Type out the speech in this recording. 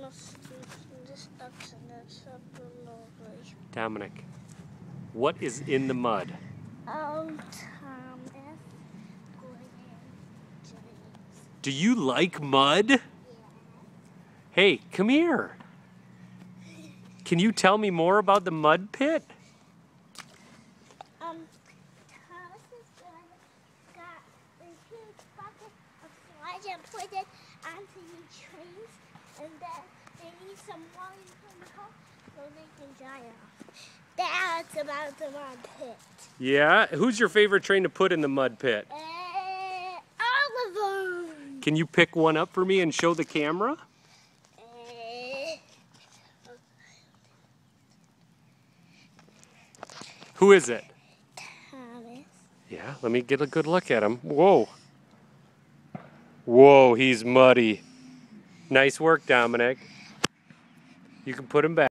Dominic, what is in the mud? Thomas. Do you like mud? Yeah. Hey, come here. Can you tell me more about the mud pit? Thomas got a huge bucket of sludge and put it onto the trees, and then they need some water from the hole so they can dry off. That's about the mud pit. Yeah? Who's your favorite train to put in the mud pit? All of them. Can you pick one up for me and show the camera? Who is it? Thomas. Yeah, let me get a good look at him. Whoa. Whoa, he's muddy. Nice work, Dominic. You can put him back.